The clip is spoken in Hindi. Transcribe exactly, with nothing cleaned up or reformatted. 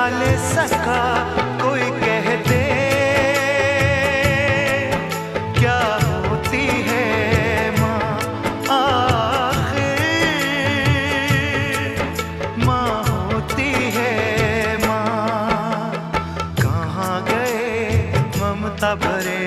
ले सका कोई कह दे क्या होती है माँ आखिर, माँ होती है माँ। कहाँ गए ममता भरे